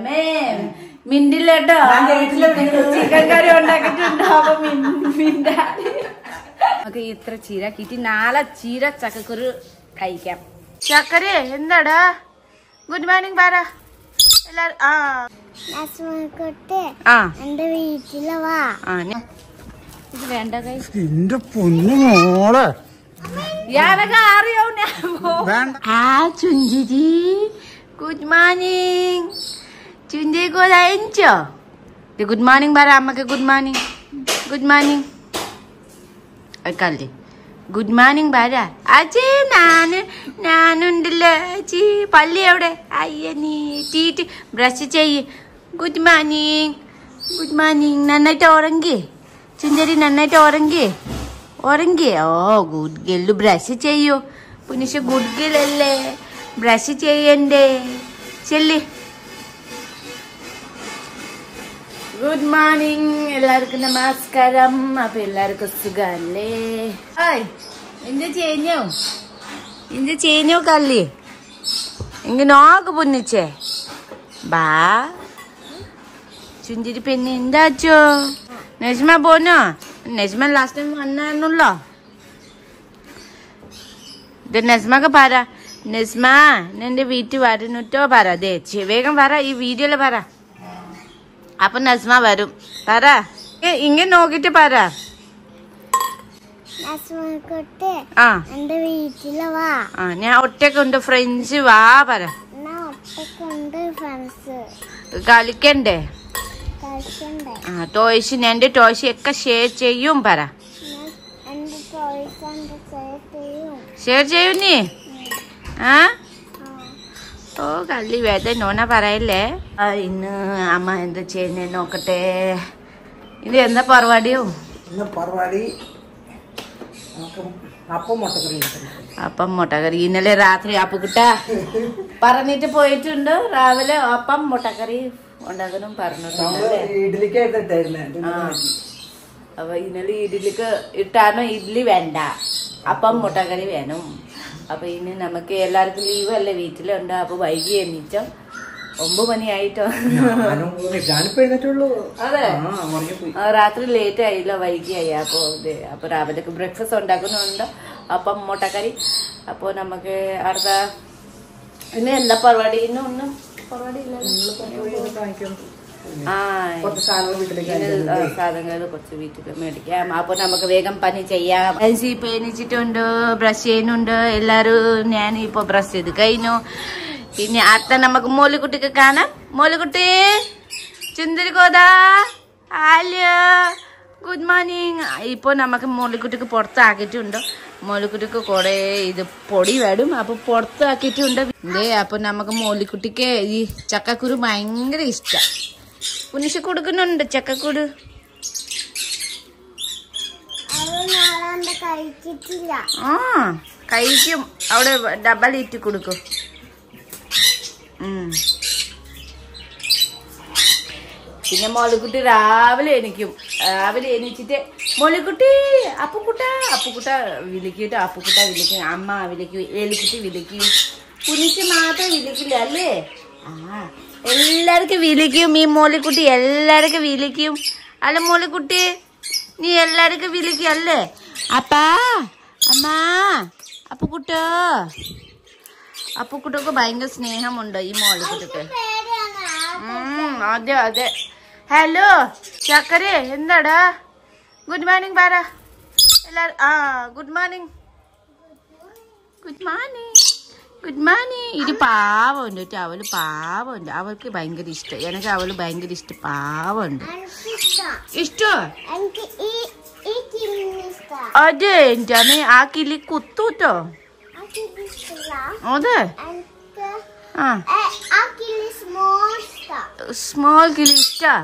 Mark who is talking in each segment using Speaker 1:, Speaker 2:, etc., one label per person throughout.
Speaker 1: അമ്മേ മിണ്ടില്ലേട്ടോ ചിക്കൻ കറി ഉണ്ടാക്കിട്ടുണ്ടോ അപ്പൊ മിണ്ടാടി നമുക്ക് ഇത്ര ചീര കിട്ടി നാളെ ചീര ചക്കക്കുരു കഴിക്കാം ചക്കര എന്താടാ ഗുഡ് മോർണിംഗ് പറ എല്ലാരും എന്റെ വീട്ടില് വാ ഇത് വേണ്ട
Speaker 2: എന്റെ പൊന്നു മോളെ
Speaker 1: ചുഞ്ചിരി ഗുഡ് മോർണിംഗ് ചുഞ്ചി കൊലോ ഗുഡ് മോർണിംഗ് പറ അമ്മക്ക് ഗുഡ് മോർണിംഗ് ഗുഡ് മോർണിംഗ് കളി ഗുഡ് മോർണിംഗ് പറ അച്ഛേ ഞാനുണ്ടല്ലോ അച്ഛി പള്ളി എവിടെ അയ്യ നീ ടീറ്റ് ബ്രഷ് ചെയ്യ് ഗുഡ് മോർണിംഗ് നന്നായിട്ട് ഉറങ്ങി ചുഞ്ചരി നന്നായിട്ട് ഉറങ്ങി ഓ ഗുഡ് ഗെല്ലു ബ്രഷ് ചെയ്യൂ പുനിഷ ഗുഡ് ഗെല്ലല്ലേ ബ്രഷ് ചെയ്യണ്ടേ ചെല്ലി ഗുഡ് മോർണിംഗ് എല്ലാവർക്കും നമസ്കാരം അപ്പൊ എല്ലാവർക്കും സുഖല്ലേ എന്ത് ചെയ്യുന്നു കല്ലി ഇങ്ങ നോക്ക് പൊന്നിച്ചേ ബാ ചുഞ്ചിരി പെണ്ണ് എന്താച്ചോ നജ്മ പോന്നോ നജ്മ ലാസ്റ്റ് ടൈം വന്നായിരുന്നല്ലോ ഇത് നജ്മക്ക് പറ നജ്മ നിന്റെ വീട്ടിൽ വരുന്നിട്ടോ പറ ദേ വേഗം പറ ഈ വീഡിയോയില് പറ അപ്പൊ നസ്മ വരും പറ ഇങ്ങനെ നോക്കിട്ട് പറ
Speaker 3: എന്റെ വീട്ടില് വാ
Speaker 1: ഞാൻ ഒറ്റക്കുണ്ട് ഫ്രണ്ട്സ് വാ പറ കളിക്കണ്ടേ ടോയ്സ് എന്റെ ടോയ്സ് ഒക്കെ ഷെയർ ചെയ്യും പറ ഷെയർ ചെയ്യും നീ ഓ കള്ളി വേദ നോണ പറയല്ലേ ഇന്ന് അമ്മ എന്താ ചെയ്യുന്നേ നോക്കട്ടെ ഇത് എന്താ പരിപാടിയോ അപ്പം മുട്ടക്കറി ഇന്നലെ രാത്രി അപ്പുകുട്ട പറഞ്ഞിട്ട് പോയിട്ടുണ്ട് രാവിലെ അപ്പം മുട്ടക്കറി ഉണ്ടാക്കാനും പറഞ്ഞിട്ടുണ്ട് അപ്പൊ ഇന്നലെ ഇഡ്ഡലിക്ക് ഇട്ടാനോ ഇഡ്ഡലി വേണ്ട അപ്പം മുട്ടക്കറി വേണം അപ്പൊ ഇനി നമുക്ക് എല്ലാവർക്കും ലീവ് അല്ലേ വീട്ടിലുണ്ട് അപ്പൊ വൈകി എണീറ്റോ 9 മണിയായിട്ടോ അതെ രാത്രി ലേറ്റ് ആയില്ല വൈകിയായി അപ്പൊ രാവിലെ ബ്രേക്ക്ഫാസ്റ്റ് ഉണ്ടാക്കുന്നുണ്ട് അപ്പം മുട്ടക്കറി അപ്പൊ നമുക്ക് അടുത്ത ഇന്ന് എന്താ പരിപാടി ഇന്നൊന്നും പരിപാടി ഇല്ല സാധനങ്ങൾ കുറച്ച് വീട്ടിൽ മേടിക്കാം അപ്പൊ നമുക്ക് വേഗം പണി ചെയ്യാം ഇപ്പൊ എണീച്ചിട്ടുണ്ട് ബ്രഷ് ചെയ്യുന്നുണ്ട് എല്ലാരും ഞാൻ ഇപ്പൊ ബ്രഷ് ചെയ്ത് കഴിഞ്ഞു പിന്നെ അടുത്ത നമുക്ക് മോലിക്കുട്ടിക്ക് കാണാം മോലിക്കുട്ടി ചുന്ദരിക്കോതാ ആല്യോ ഗുഡ് മോർണിംഗ് ഇപ്പൊ നമുക്ക് മോലിക്കുട്ടിക്ക് പുറത്താക്കിയിട്ടുണ്ട് മോലിക്കുട്ടിക്ക് കുറെ ഇത് പൊടി വേണം അപ്പൊ പുറത്താക്കിയിട്ടുണ്ട് അപ്പൊ നമുക്ക് മോലിക്കുട്ടിക്ക് ഈ ചക്കക്കുരു ഭയങ്കര ഇഷ്ടം പുനിഷ കൊടുക്കുന്നുണ്ട് ചക്കക്കുരു കഴിക്കും അവിടെ ഡബൽ ഇറ്റ് കൊടുക്കും പിന്നെ മോളിക്കുട്ടി രാവിലെ എണീച്ചിട്ട് മോളിക്കുട്ടി അപ്പുക്കുട്ട വിളിക്കിട്ട് അപ്പുക്കുട്ട വിളിക്കും അമ്മ വിളിക്കും എലിക്കുട്ടി വിളിക്കും പുനിച്ച് മാത്രം വിളിക്കില്ല അല്ലേ എല്ലാവർക്കും വിളിക്കും ഈ മോളിക്കുട്ടി എല്ലാവർക്കും വിളിക്കും അല്ല മോളിക്കുട്ടി നീ എല്ലാവർക്കും വിളിക്കും അല്ലേ അപ്പാ അമ്മ അപ്പുക്കുട്ടക്ക് ഭയങ്കര സ്നേഹമുണ്ട് ഈ മോളിക്കുട്ടിക്ക് അതെ ഹലോ ചക്കര എന്താടാ ഗുഡ് മോർണിംഗ് പറ എല്ലാരും ഗുഡ് മോർണിംഗ് ഇത് പാവമുണ്ട് കേട്ടോ അവള് പാവമുണ്ട് അവൾക്ക് ഭയങ്കര ഇഷ്ടം എനിക്ക് അവള് ഭയങ്കര ഇഷ്ടം പാവമുണ്ട് ഇഷ്ടോ അതെ എന്റെ അമ്മ ആ കിളി കുത്തൂട്ടോ അതെ സ്മോൾ കിളി ഇഷ്ടാ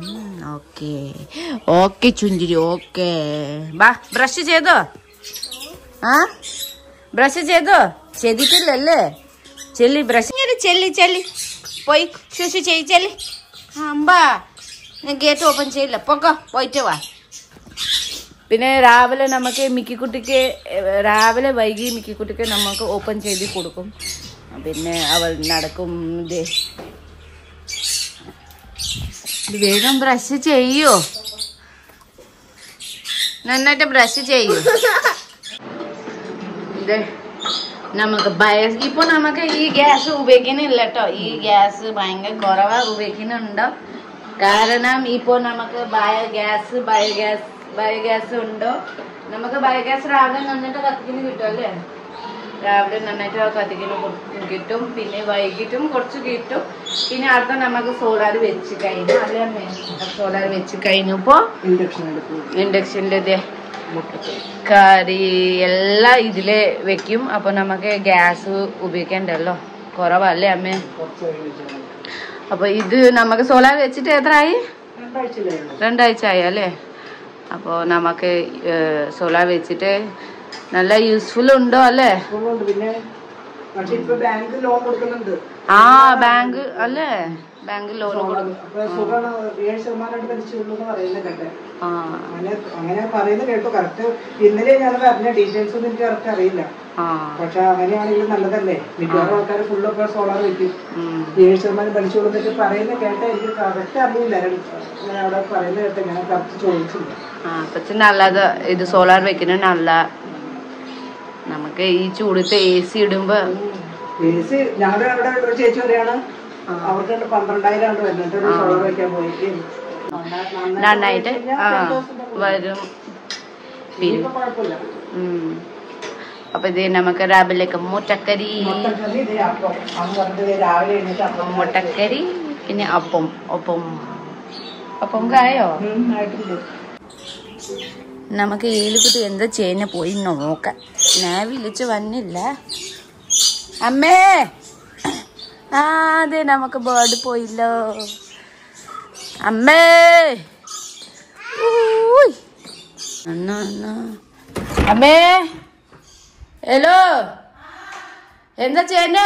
Speaker 1: ഓക്കെ ചുഞ്ചിരി ഓക്കെ ബാ ബ്രഷ് ചെയ്തോ ബ്രഷ് ചെയ്തിട്ടില്ലല്ലേ ചെല്ലി ബ്രഷ് ചെല്ലി പോയി ശുശു ചെല്ലി അമ്പാ ഞാൻ ഗേറ്റ് ഓപ്പൺ ചെയ്യില്ല പൊക്കോ പോയിട്ട് വാ പിന്നെ രാവിലെ നമുക്ക് മിക്കിക്കുട്ടിക്ക് വൈകി മിക്കിക്കുട്ടിക്ക് നമുക്ക് ഓപ്പൺ ചെയ്ത് കൊടുക്കും പിന്നെ അവൾ നടക്കും വേഗം ബ്രഷ് ചെയ്യോ, നന്നായിട്ട് ബ്രഷ് ചെയ്യൂ. ഇത് നമുക്ക് ഇപ്പൊ നമുക്ക് ഈ ഗ്യാസ് ഉപയോഗിക്കുന്നില്ല കേട്ടോ. ഈ ഗ്യാസ് ഭയങ്കര കുറവാ ഉപയോഗിക്കുന്നുണ്ടോ, കാരണം ഇപ്പൊ നമുക്ക് ബയോഗ്യാസ് ഉണ്ടോ. നമുക്ക് ബയോഗ്യാസ് രാവിലെ നന്നായിട്ട് കത്തിക്കുന്നു കിട്ടും അല്ലേ, രാവിലെ നന്നായിട്ട് കത്തിക്കുന്നു കിട്ടും, പിന്നെ വൈകിട്ടും കുറച്ച് കിട്ടും. പിന്നെ അടുത്ത നമുക്ക് സോളാർ വെച്ച് കഴിഞ്ഞു അല്ലേ, സോളാർ വെച്ച് കഴിഞ്ഞു. ഇപ്പൊ ഇൻഡക്ഷനിലെ കറി എല്ലാം ഇതില് വെക്കും. അപ്പൊ നമുക്ക് ഗ്യാസ് ഉപയോഗിക്കണ്ടല്ലോ, കുറവല്ലേ അമ്മേ. അപ്പൊ ഇത് നമുക്ക് സോളാർ വെച്ചിട്ട് എത്രയായി, 2 ആഴ്ച ആയി അല്ലേ. അപ്പോൾ നമുക്ക് സോളാർ വെച്ചിട്ട് നല്ല യൂസ്ഫുൾ ഉണ്ടോ അല്ലേ. ആ ബാങ്ക് അല്ലേ, ബാങ്ക് ലോൺ കൊടുക്കും.
Speaker 2: അങ്ങനെ പറയുന്നത് കേട്ടോ. കറക്റ്റ് ഇന്നലെ ഞാൻ പറഞ്ഞ ഡീറ്റെയിൽസ് ഒന്നും എനിക്ക് കറക്റ്റ് അറിയില്ല. പക്ഷെ അങ്ങനെയാണെങ്കിൽ നല്ലതല്ലേ, മിക്കവാറും ആൾക്കാർ ഫുള്ളൊക്കെ സോളാർ വെക്കും. 7% പലിശ കൊടുത്തിട്ട് പറയുന്നത് കേട്ടാ എനിക്ക് കറക്റ്റ് അറിയില്ല. അവിടെ പറയുന്നത് കേട്ടോ, ഞാൻ കറക്റ്റ് ചോദിച്ചില്ല.
Speaker 1: പക്ഷെ നല്ലത് ഇത് സോളാർ വെക്കുന്നത് നല്ല. നമുക്ക് ഈ ചൂടത്തെ AC ഇടുമ്പോ
Speaker 2: AC ഞങ്ങളുടെ അവിടെ ഒരു ചേച്ചി പറയാണ് അവർക്ക് 12,000 വരുന്നുണ്ട് സോളാർ വെക്കാൻ പോയി.
Speaker 1: നന്നായിട്ട് വരും. അപ്പൊ ഇത് നമുക്ക് രാവിലേക്ക് മുട്ടക്കറി പിന്നെ അപ്പം കായോ. നമുക്ക് ഏലുകുട്ടി എന്താ ചെയ്യുന്ന പോയി നോക്കാം. ഞാൻ വിളിച്ചു വന്നില്ല അമ്മേ. അതെ നമുക്ക് ബേർഡ് പോയില്ലോ അമ്മേ. അമ്മേ ഹലോ, എന്താ ചെയ്യുന്നോ?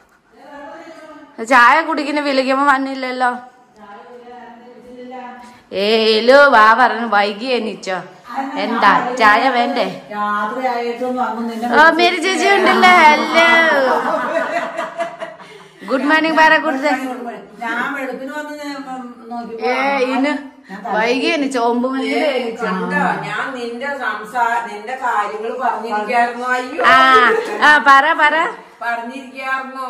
Speaker 1: ചായ കുടിക്കുന്ന വിളിക്കുമ്പോ വന്നില്ലല്ലോ. ഏലോ വാ പറഞ്ഞു, വൈകി എണീച്ചോ. എന്താ ചായ വേണ്ടേ? ഓ മേരി ചേച്ചി ഉണ്ടല്ലേ, ഹലോ ഗുഡ് മോർണിംഗ് പറ. ഗുഡ് ഇന്ന് വൈകി എണീച്ചോ, 9 മണിക്ക് എണീച്ചോ.
Speaker 4: ഞാൻ നിന്റെ കാര്യങ്ങൾ പറഞ്ഞിരിക്കായിരുന്നു. അയ്യോ പറഞ്ഞിരിക്കായിരുന്നു.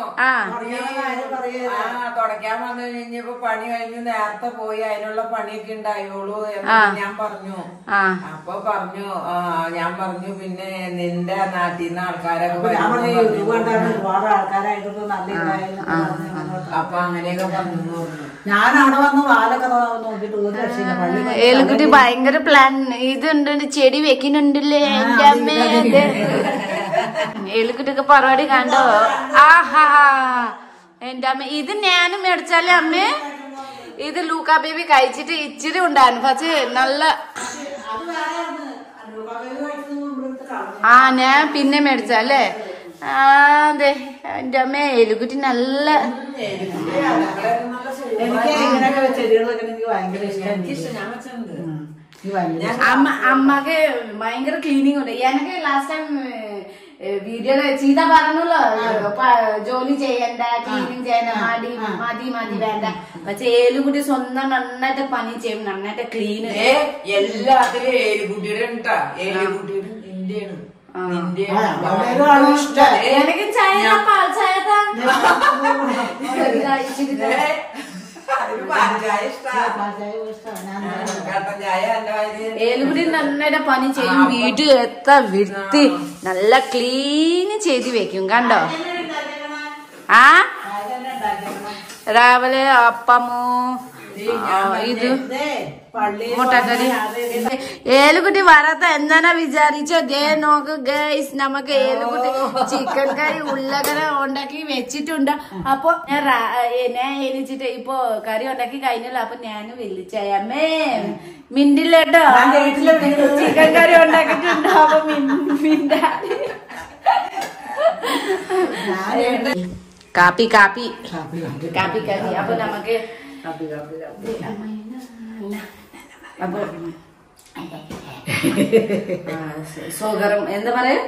Speaker 4: തുടയ്ക്കാൻ വന്നു കഴിഞ്ഞപ്പോ പണി കഴിഞ്ഞു, നേരത്തെ പോയി അതിനുള്ള പണിയൊക്കെ ഉണ്ടായോളൂ എന്ന് ഞാൻ പറഞ്ഞു. അപ്പൊ ഞാൻ പറഞ്ഞു പിന്നെ നിന്റെ നാട്ടിൽ നിന്ന് ആൾക്കാരൊക്കെ ഒരുപാട് ആൾക്കാരായിട്ട് അപ്പൊ അങ്ങനെയൊക്കെ പറഞ്ഞു. ഞാൻ അവിടെ വന്ന് വാലൊക്കെ നോക്കിട്ട് ഒരു രക്ഷയില്ല.
Speaker 1: ഏലുകുട്ടി ഭയങ്കര പ്ലാൻ ഇതുണ്ട്, ചെടി വെക്കുന്നുണ്ടല്ലേ എന്റെ അമ്മ. ഏലുകുട്ടിക്ക് പരിപാടി കണ്ടോ? ആഹാ എന്റെ അമ്മ. ഇത് ഞാനും മേടിച്ചാലേ അമ്മേ. ഇത് ലൂക്ക ബേബി കഴിച്ചിട്ട് ഇച്ചിരി ഉണ്ടായിരുന്നു, പക്ഷേ നല്ല. ഞാൻ പിന്നെ മേടിച്ചല്ലേ. അതെ എന്റെ അമ്മ. ഏലുകുട്ടി നല്ല അമ്മക്ക് ഭയങ്കര ക്ലീനിങ് ഉണ്ട്. എനിക്ക് ലാസ്റ്റ് ടൈം വീഡിയോയില് ചീത പറഞ്ഞല്ലോ, ജോലി ചെയ്യണ്ട, ക്ലീനിങ് ചെയ്യണ്ട, മതി വേണ്ട. പക്ഷെ ഏലുകുട്ടി സ്വന്തം നന്നായിട്ട് പണി ചെയ്യും, നന്നായിട്ട് ക്ലീൻ.
Speaker 4: എല്ലാത്തിലും ഏലുകുട്ടിയുടെ ഉണ്ടാ, ഏലുകുട്ടിയുടെ ഇന്ത്യയാണ്.
Speaker 1: എനിക്ക് ചായ പാൽ ചായ ഏലുകുടി നന്നായിട്ട് പണി ചെയ്യും, വീട് എത്ര വൃത്തി നല്ല ക്ലീൻ ചെയ്ത് വെക്കും. കണ്ടോ? രാവിലെ അപ്പമോ ഇത് മുട്ടക്കറി. ഏലുകുട്ടി വരാത്ത എന്താ വിചാരിച്ചോ? ദേ നോക്ക് ഗൈസ്, നമുക്ക് ഏലുകുട്ടി ചിക്കൻ കറി ഉള്ളകര ഉണ്ടാക്കി വെച്ചിട്ടുണ്ട്. അപ്പൊ ഞാൻ എണിച്ചിട്ട് ഇപ്പൊ കറി ഉണ്ടാക്കി കഴിഞ്ഞല്ലോ. അപ്പൊ ഞാനും വിളിച്ചമ്മേ മിണ്ടില്ലേട്ടോ, ചിക്കൻ കറി ഉണ്ടാക്കിട്ടുണ്ടോ? അപ്പൊ മിണ്ടാ. കാപ്പി കറി. അപ്പൊ നമുക്ക് അപ്പൊ സുഗറും എന്താ പറയാ,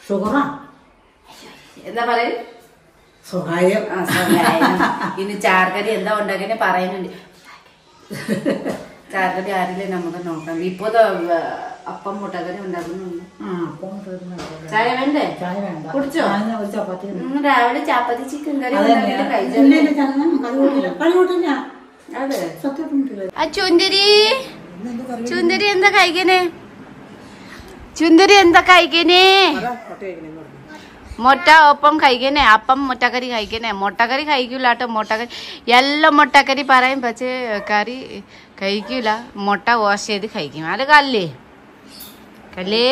Speaker 1: എന്താ പറയാ, സുഖായം. ഇനി ചാർക്കരി എന്താ ഉണ്ടാക്കിയ പറയുന്നുണ്ട്. ചാർക്കടി ആരില്ലേ നമുക്ക് നോക്കാം. ഇപ്പൊ അപ്പം മുട്ടക്കറി ഉണ്ടാക്കുന്നുണ്ട്. ചായ വേണ്ടേ? കുടിച്ചോ? രാവിലെ ചപ്പാത്തി ചിക്കൻ കറി അതെ. ചുന്ദരി എന്താ കഴിക്കണേ? ചുന്ദരി എന്താ കഴിക്കണേ? മുട്ട ഒപ്പം കഴിക്കണേ. അപ്പം മുട്ടക്കറി കഴിക്കണേ. മുട്ടക്കറി കഴിക്കൂലാട്ടോ. മുട്ടക്കറി എല്ലാം മുട്ടക്കറി പറയും, പക്ഷേ കറി കഴിക്കൂല. മുട്ട വാഷ് ചെയ്ത് കഴിക്കും. അത് കല്ലേ കല്ലേ.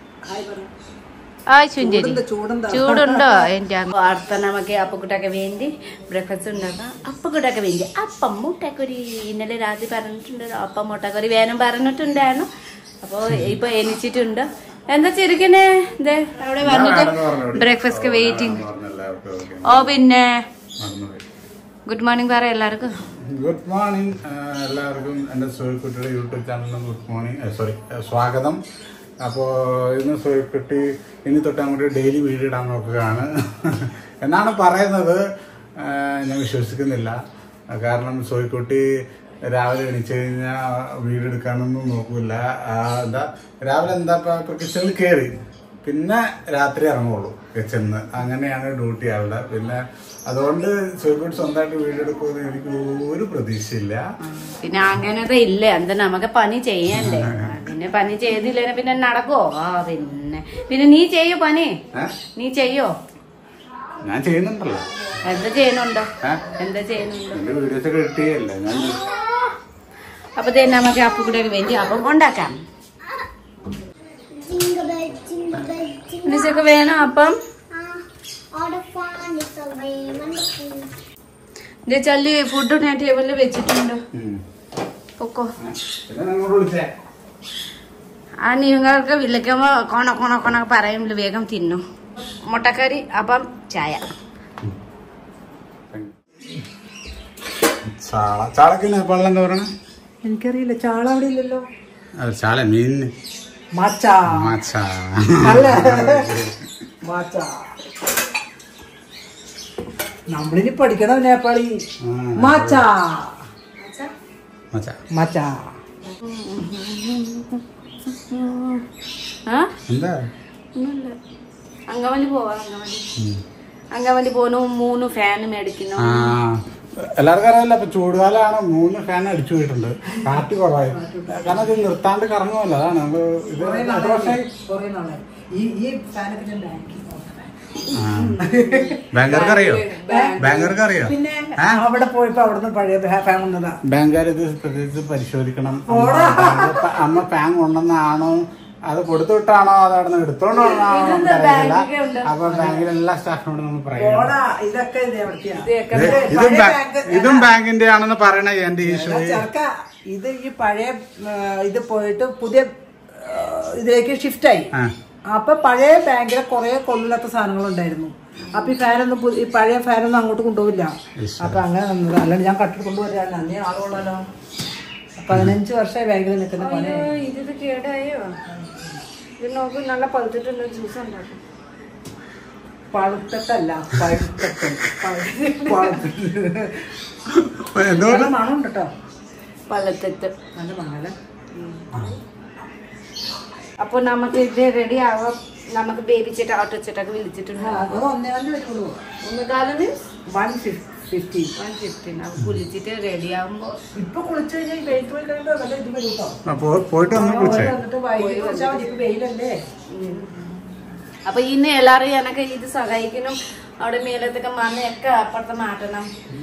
Speaker 1: ആ ചുന്ദരി ചൂടുണ്ടോ? എൻ്റെ അടുത്ത നമുക്ക് അപ്പക്കുട്ടൊക്കെ വേണ്ടി ബ്രേക്ക്ഫാസ്റ്റ് ഉണ്ടാക്കാം. അപ്പക്കുട്ടൊക്കെ വേണ്ടി അപ്പം മുട്ടക്കറി ഇന്നലെ രാത്രി പറഞ്ഞിട്ടുണ്ട്. അപ്പം മുട്ടക്കറി വേണം പറഞ്ഞിട്ടുണ്ടായിരുന്നു. അപ്പോൾ ഇപ്പൊ എണിച്ചിട്ടുണ്ട്. എന്താ ചിരിക്കണേ? ഇതേ അവിടെ വന്നിട്ട് ബ്രേക്ക്ഫാസ്റ്റ് വെയിറ്റിംഗ്. ഓ പിന്നെ ഗുഡ് മോർണിംഗ് പറ എല്ലാവർക്കും.
Speaker 5: ഗുഡ് മോർണിംഗ് എല്ലാവർക്കും. എൻ്റെ സോയിക്കുട്ടിയുടെ യൂട്യൂബ് ചാനലിന് ഗുഡ് മോർണിംഗ്, സോറി സ്വാഗതം. അപ്പോൾ ഇന്ന് സോയിക്കുട്ടി ഇനി തൊട്ട് അങ്ങോട്ട് ഡെയിലി വീഡിയോ ഇടാൻ നോക്കുകയാണ് എന്നാണ് പറയുന്നത്. ഞാൻ വിശ്വസിക്കുന്നില്ല. കാരണം സോയിക്കുട്ടി രാവിലെ എണീച്ച് കഴിഞ്ഞാൽ വീഡിയോ എടുക്കാനൊന്നും നോക്കൂല. എന്താ രാവിലെ എന്താ ഇപ്പൊ കിച്ചണിൽ കയറി പിന്നെ രാത്രി ഇറങ്ങുള്ളൂ കിച്ചണിൽ. അങ്ങനെയാണ് ഡ്യൂട്ടി ആളുടെ. പിന്നെ അതുകൊണ്ട് സോയിക്കുട്ടി സ്വന്തമായിട്ട് വീഡിയോ എടുക്കുമെന്ന് എനിക്ക് ഒരു പ്രതീക്ഷയില്ല.
Speaker 1: പിന്നെ അങ്ങനത്തെ ഇല്ല. എന്താ നമുക്ക് പണി ചെയ്യണ്ടേ? പിന്നെ പണി ചെയ്തില്ലേ പിന്നെ നടക്കുവോ? ആ പിന്നെ നീ ചെയ്യോ പണി? നീ ചെയ്യോ?
Speaker 5: ഞാൻ ചെയ്യുന്നുണ്ടല്ലോ.
Speaker 1: എന്താ ചെയ്യുന്നുണ്ടോ? എന്താ ചെയ്യുന്നുണ്ടോ?
Speaker 5: എന്റെ വീഡിയോസ് ഒക്കെ കിട്ടിയല്ലേ ഞാൻ.
Speaker 1: അപ്പൊ നമുക്ക് അപ്പുകൂടെയൊക്കെ വേണ്ടി അപ്പം ഉണ്ടാക്കാം. നിനക്ക് വേണം അപ്പം? ചല്ലി ഫുഡ് ഞാൻ ടേബിളിൽ വെച്ചിട്ടുണ്ട്. പൊക്കോ. ആ നിങ്ങൾക്ക് വിളിക്കുമ്പോ കൊണ പറയുമ്പോൾ വേഗം തിന്നു. മുട്ടക്കറി അപ്പം ചായ.
Speaker 5: ചാളക്ക് നേപ്പാളിൽ എന്താ പറയണേ?
Speaker 2: എനിക്കറിയില്ല. ചാള അവിടെ ഇല്ലല്ലോ.
Speaker 5: ചാള മീനിന്
Speaker 2: നമ്മളിനി പഠിക്കണം നേപ്പാളി. മാച്ചാ മാച്ചാ.
Speaker 5: എന്താ
Speaker 1: അങ്കമാലി പോവാ. അങ്കമാലി പോണു. 3 ഫാൻ മേടിക്കുന്നു.
Speaker 5: എല്ലാവർക്കും അറിയില്ല. ഇപ്പൊ ചൂടുകാലാണ്. 3 ഫാൻ അടിച്ചു പോയിട്ടുണ്ട്. കാറ്റ് കുറവായി. കാരണം ഇത് നിർത്താണ്ട് കറങ്ങുമല്ലോ. അതാണ് നമ്മള് ഇത് ബാങ്കർക്ക് അറിയോ? ബാങ്കർക്ക് അറിയോ?
Speaker 2: പിന്നെ അവിടെ പോയപ്പോ അവിടുന്ന് പഴയ ഫാൻ വന്നതാ.
Speaker 5: ബാങ്കുകാർ ഇത് പ്രത്യേകിച്ച് പരിശോധിക്കണം. അമ്മ ഫാൻ കൊണ്ടുവന്നാണോ അത് കൊടുത്തു വിട്ടാണോ അത് അവിടെ നിന്ന് എടുത്തോണ്ട് വന്നാണോ നമുക്കറിയില്ല. അപ്പൊ ബാങ്കിലെ എല്ലാ സ്റ്റാഫിനോടും നമ്മൾ പറയാം. ഇതും ബാങ്കിന്റെ ആണെന്ന് പറയണ എന്റെ ഈശോ.
Speaker 2: ഇത് ഈ പഴയ ഇത് പോയിട്ട് പുതിയ ഇതിലേക്ക് ഷിഫ്റ്റായി. അപ്പൊ പഴയ ബാങ്കിലെ കുറെ കൊള്ളില്ലാത്ത സാധനങ്ങളുണ്ടായിരുന്നു. അപ്പൊ ഈ ഫാനൊന്നും ഈ പഴയ ഫാനൊന്നും അങ്ങോട്ട് കൊണ്ടുപോകില്ല. അപ്പൊ അങ്ങനെ വന്നത്. അല്ലാണ്ട് ഞാൻ കട്ടിൽ കൊണ്ടുവരാൻ അന്നേ ആളുള്ളല്ലോ. 15 വർഷമായി ബാങ്കിൽ നിൽക്കുന്ന പണി.
Speaker 1: ഇത് കേടായോ? ഇത് നോക്ക്, നല്ല പഴുത്തിട്ടുണ്ട്. ജ്യൂസ് ഉണ്ടാക്കും.
Speaker 2: പഴുത്തല്ല മണം കേട്ടോ.
Speaker 1: പഴുത്തത്ത്
Speaker 2: നല്ല മണല്ലേ.
Speaker 1: അപ്പൊ നമുക്ക് ഇത് റെഡി ആവാം. നമുക്ക് ബേബി ചേട്ട ഓട്ടോ ചേട്ടൊക്കെ വിളിച്ചിട്ടുണ്ട്. 115 കുളിച്ചിട്ട് റെഡി ആവുമ്പോ
Speaker 2: ഇപ്പൊ കുളിച്ചു കഴിഞ്ഞാൽ വെയിലല്ലേ.
Speaker 1: അപ്പൊ ഇന്ന് എല്ലാരും എനക്ക് ഇത് സഹായിക്കണം. അവിടെ മേലത്തൊക്കെ മണ്ണയൊക്കെ അപ്പുറത്ത് മാറ്റണം.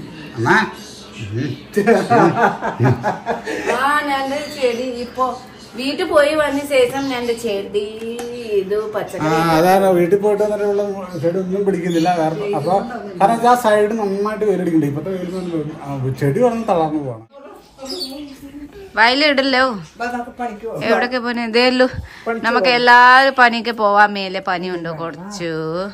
Speaker 1: ഞാൻ ചെടി ഇപ്പൊ വീട്ടിൽ പോയി വന്ന ശേഷം ഞാൻ ചെടി ഇത് പച്ചക്കറി
Speaker 5: അതാണ് വീട്ടിൽ പോയിട്ട് വന്നിട്ടുള്ള ചെടി ഒന്നും പിടിക്കുന്നില്ല. അപ്പൊ കാരണം ആ സൈഡ് നന്നായിട്ട് വേരടിക്കണ്ടേ. ഇപ്പത്തെ ചെടി വന്ന് തളർന്നു പോകണം.
Speaker 1: വയലിടല്ലോ. എവിടൊക്കെ പോനെ? ഇതേല്ലോ നമുക്ക് എല്ലാരും പനിക്ക് പോവാൻ. മേലെ പനിയുണ്ടോ കുറച്ചു.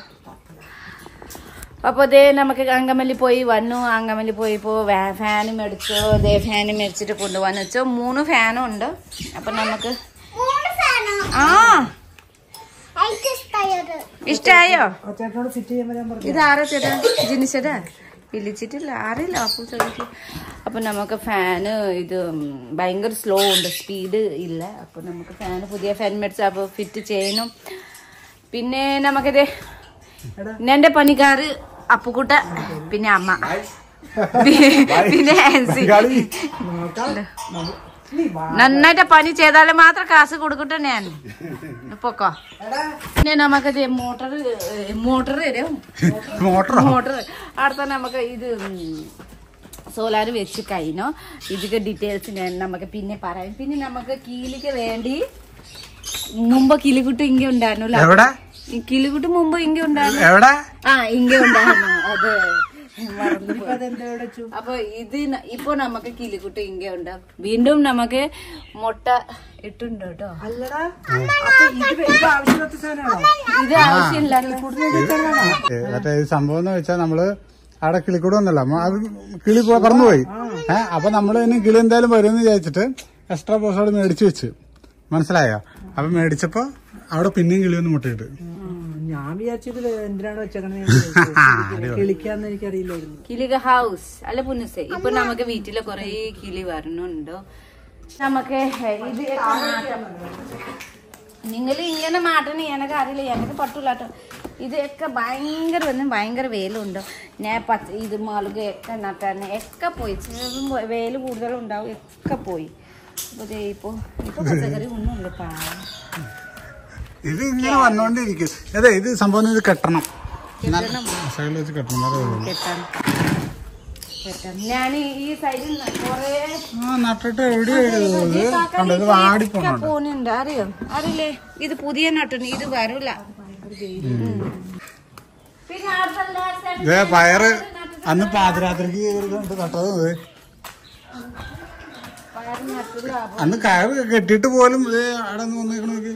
Speaker 1: അപ്പൊ ദേ നമുക്ക് അങ്കമല്ലി പോയി വന്നു. അങ്കമല്ലി പോയിപ്പോ ഫാനും മേടിച്ചു. ദേ ഫാനും മേടിച്ചിട്ട് കൊണ്ടുപോകാന്ന് വെച്ചോ. 3 ഫാനും ഉണ്ട്. അപ്പൊ നമുക്ക് ഇഷ്ടായോ? ഇതാരോ ചേട്ടാ? ജിനി ചേട്ടാ വിളിച്ചിട്ടില്ല, അറിയില്ല അപ്പു ചോദിക്കും. അപ്പൊ നമുക്ക് ഫാന് ഇത് ഭയങ്കര സ്ലോ ഉണ്ട്, സ്പീഡ് ഇല്ല. അപ്പൊ നമുക്ക് ഫാന് പുതിയ ഫാൻ മേടിച്ച അപ്പൊ ഫിറ്റ് ചെയ്യണം. പിന്നെ നമുക്കിത് എന്റെ പണിക്കാര് അപ്പുക്കുട്ട, പിന്നെ അമ്മ, പിന്നെ ആൻസി. നന്നായിട്ട് പണി ചെയ്താലും മാത്രം കാശ് കൊടുക്കട്ടെ ഞാൻ പൊക്കോ. പിന്നെ നമുക്കത് മോട്ടർ അടുത്ത നമുക്ക് ഇത് സോലാർ വെച്ച് കഴിഞ്ഞോ. ഇതൊക്കെ ഡീറ്റെയിൽസ് ഞാൻ നമുക്ക് പിന്നെ പറയാം. പിന്നെ നമുക്ക് കീലിക്ക് വേണ്ടി മുമ്പ് കിളിക്കുട്ടി ഇങ്ങ ഉണ്ടായിരുന്നല്ലോ. കിളിക്കുട്ടി മുമ്പ് ഇങ്ങ ഉണ്ടായിരുന്നു. ഇങ്ങ ഉണ്ടായിരുന്നു, അത് അപ്പൊ ഇത് ഇപ്പൊ നമുക്ക് കിളിക്കുട്ടി ഇങ്ങ ഉണ്ട്. വീണ്ടും നമുക്ക് മുട്ട ഇട്ടുണ്ട് കേട്ടോ. ഇത് ആവശ്യമില്ല.
Speaker 5: സംഭവം എന്ന് വെച്ചാൽ നമ്മള് അവിടെ കിളിക്കൂട് വന്നല്ലോ, അത് കിളി പറന്നുപോയി. അപ്പൊ നമ്മള് ഇനി കിളി എന്തായാലും വരുമെന്ന് വിചാരിച്ചിട്ട് എക്സ്ട്രാ ബോക്സോട് മേടിച്ചു വെച്ച്, മനസ്സിലായോ? അപ്പൊ മേടിച്ചപ്പോ അവിടെ പിന്നെയും കിളി ഒന്ന് മുട്ടയിട്ട്.
Speaker 2: ഞാൻ വിചാരിച്ചത് എന്തിനാണ് വെച്ചേക്കണേ, കിളിക്കാന്ന് എനിക്കറിയില്ലായിരുന്നു.
Speaker 1: കിളിക ഹൗസ് അല്ല പുനസേ. ഇപ്പൊ നമുക്ക് വീട്ടില് കൊറേ കിളി വരണുണ്ടോ. നമുക്ക് ഇത് നിങ്ങൾ ഇങ്ങനെ മാറ്റണം എനക്ക് അറിയില്ല, എനക്ക് പറ്റൂലാട്ടോ. ഇതൊക്കെ ഭയങ്കര വേലുണ്ടോ. ഞാൻ ഇത് മുളകൊക്കെ നട്ടാണ്, ഒക്കെ പോയി. വേല് കൂടുതലുണ്ടാവും, ഒക്കെ പോയി. അപ്പൊ ഇപ്പൊ പച്ചക്കറി ഒന്നുമില്ല.
Speaker 5: ഇത് ഇങ്ങനെ വന്നോണ്ടിരിക്കും. അതെ, ഇത് സംഭവം ഇത് കെട്ടണം, സൈഡിൽ വെച്ച് കെട്ടണം.
Speaker 1: ഞാൻ ഈ സൈഡിൽ
Speaker 5: നട്ടിട്ട് എവിടെയാണ്
Speaker 1: പോണുണ്ട്, അറിയോ? അറിയില്ലേ, ഇത് പുതിയ നട്ടണ്, ഇത് വരൂല.
Speaker 5: പിന്നെ പയറ് അന്ന് പാതിരാത്രിക്ക് നട്ടത്, അന്ന് കയറ് കെട്ടിട്ട് പോലും അവിടെ നിന്ന് വന്നേക്കണോക്ക്.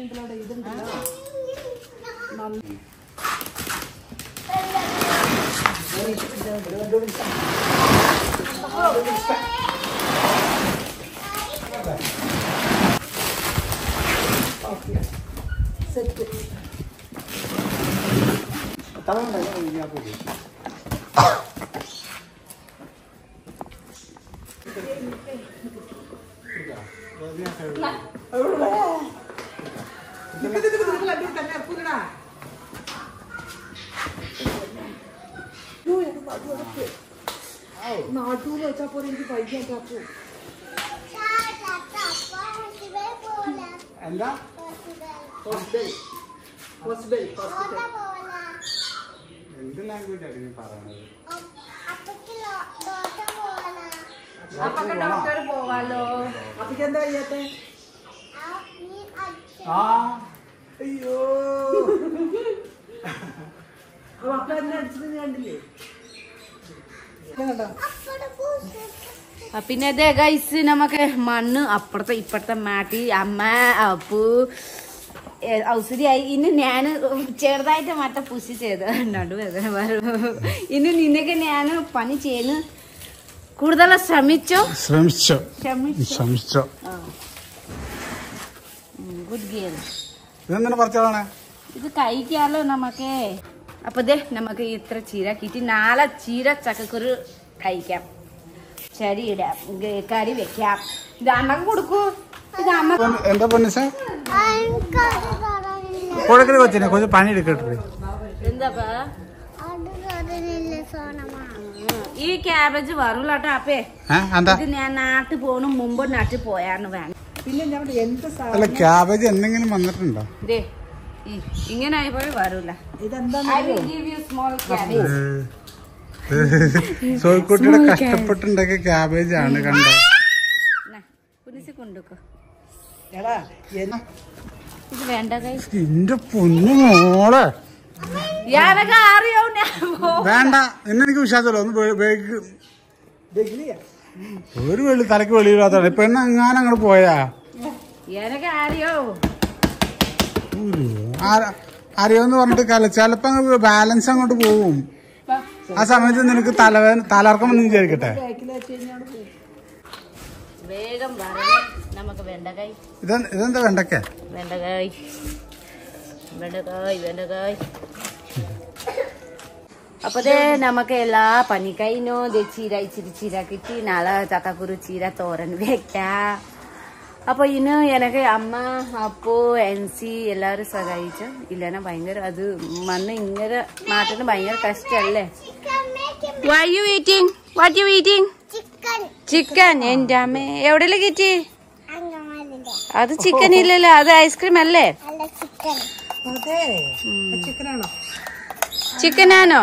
Speaker 2: നാട്ടൂര് വെച്ചാ പോലെ എനിക്ക് പൈസ
Speaker 5: എന്താ എന്ത് ലാംഗ്വേജ് ആണ് നീ പറയണത്?
Speaker 1: ഡോക്ടർ പോവാലോ.
Speaker 2: അപ്പൊക്ക് എന്താ ചെയ്യാത്തെ? അയ്യോ, അപ്പൊ എന്നെ അടിച്ചത് കണ്ടില്ലേ?
Speaker 1: പിന്നെ അതെ ഗൈസ്, നമുക്ക് മണ്ണ് അപ്പുറത്തെ ഇപ്പുറത്തെ മാറ്റി അമ്മ അപ്പു ഔഷധിയായി. ഇനി ഞാൻ ചെറുതായിട്ട് മറ്റേ പുഷി ചെയ്ത് നടുവേദന വരും. ഇനി നിനക്ക് ഞാൻ പണി ചെയ്യുന്നു കൂടുതൽ ശ്രമിച്ചോ. Good girl. ഇത് കഴിക്കാലോ നമുക്ക്. അപ്പൊ ദേ നമുക്ക് ഇത്ര ചീര കിട്ടി, 4 ചീര ചക്കക്കുരു കഴിക്കാം, ശരി ഇടാം, കറി വെക്കാം. ഇത് അമ്മക്ക് കൊടുക്കൂ. ഇത് അമ്മ
Speaker 5: എന്താ പൊന്നിസ കൊടുക്കല് കൊച്ചിനെ കുറച്ച് പണി എടുക്കട്ടെ.
Speaker 1: എന്താ ഈ ക്യാബേജ് വരൂലാട്ടോ അപ്പേ. ഇത് ഞാൻ നാട്ടിൽ പോണു മുമ്പ് നാട്ടിൽ പോയാന്ന് വേണം.
Speaker 2: പിന്നെ ഞാൻ
Speaker 5: അല്ല, ക്യാബേജ് എന്തെങ്കിലും വന്നിട്ടുണ്ടോ?
Speaker 1: ഇങ്ങനെ ആയപ്പോഴും വരൂല.
Speaker 5: സോയിക്കുട്ടിയുടെ കഷ്ടപ്പെട്ടുണ്ടാക്കിയ ക്യാബേജ് ആണ് കണ്ടോ.
Speaker 1: കൊണ്ടുക്കോ.
Speaker 2: ഇത്
Speaker 1: വേണ്ട
Speaker 5: എന്റെ പൊന്നു മോളെ, വേണ്ട എന്നെനിക്ക് വിശ്വാസമല്ലോ. ഒന്ന് ഒരു വെള്ളി തലക്ക് വെളിയില്ലാത്തതാണ്. പെണ്ണ് എങ്ങാനും അങ്ങോട്ട് പോയാ അറിയോന്ന് പറഞ്ഞിട്ട് ചിലപ്പോ ബാലൻസ് അങ്ങോട്ട് പോവും. ആ സമയത്ത് നിനക്ക് തലർക്കം വന്ന് വിചാരിക്കട്ടെ.
Speaker 1: വേഗം നമുക്ക് വെണ്ടക്കായ്.
Speaker 5: ഇതെന്താ വെണ്ടക്കായ്?
Speaker 1: വെണ്ടക്കായ്. അപ്പൊ ദേ നമുക്ക് എല്ലാ പണി കഴിഞ്ഞു. ചീര ഇച്ചിരി ചീര കിട്ടി. നാളെ ചക്കക്കുരു ചീര തോരൻ വെക്കാം. അപ്പൊ ഇന്ന് എനക്ക് അമ്മ അപ്പോ എൻസി എല്ലാരും സഹായിച്ചു. ഇല്ലന ഭയങ്കര അത് മണ്ണ് ഇങ്ങനെ മാറ്റുന്ന ഭയങ്കര കഷ്ടല്ലേ. ചിക്കൻ എന്റെ അമ്മ എവിടെയല്ലേ കിട്ടി? അത് ചിക്കൻ ഇല്ലല്ലോ, അത് ഐസ്ക്രീം അല്ലേ? ചിക്കനാണോ?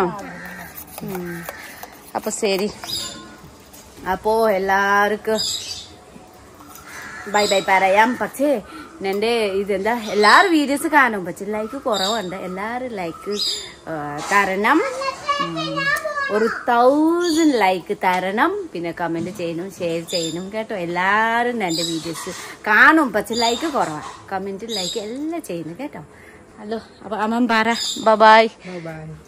Speaker 1: അപ്പൊ ശരി. അപ്പോ എല്ലാവർക്കും ബൈ ബൈ പറയാം. പക്ഷേ എന്റെ ഇതെന്താ എല്ലാരും വീഡിയോസ് കാണും, പക്ഷെ ലൈക്ക് കുറവുണ്ട്. എല്ലാരും ലൈക്ക് തരണം, ഒരു 1000 ലൈക്ക് തരണം. പിന്നെ കമന്റ് ചെയ്യണം, ഷെയർ ചെയ്യണം കേട്ടോ. എല്ലാരും എന്റെ വീഡിയോസ് കാണും, പക്ഷെ ലൈക്ക് കുറവാണ്. കമന്റ് ലൈക്ക് എല്ലാം ചെയ്യുന്നു കേട്ടോ. ഹലോ, അപ്പൊ അമ്മ പറ ബൈ.